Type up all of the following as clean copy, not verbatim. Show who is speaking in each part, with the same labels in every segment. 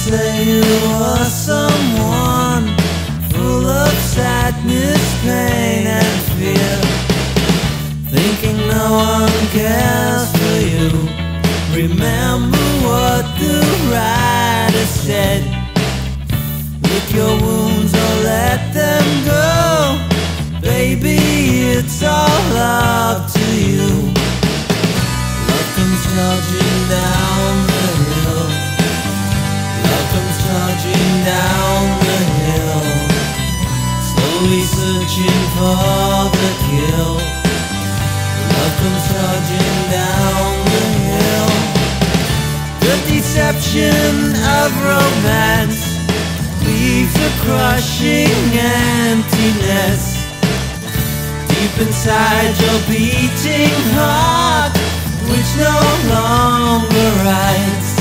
Speaker 1: say you are someone full of sadness, pain and fear, thinking no one cares for you. Remember what the writer said: lick your wounds or let them go. Baby, it's all up to you. Love comes charging down the hill. Love comes charging down the hill, slowly searching for the kill. Love comes charging down the hill. The deception of romance leaves a crushing emptiness deep inside your beating heart, which no longer writes.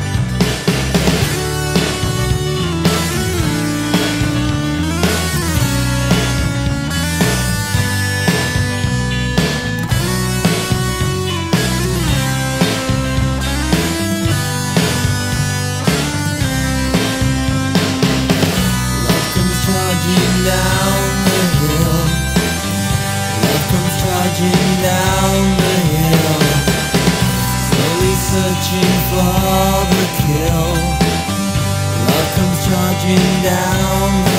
Speaker 1: Charging down the hill. Love comes charging down the hill, slowly searching for the kill. Love comes charging down the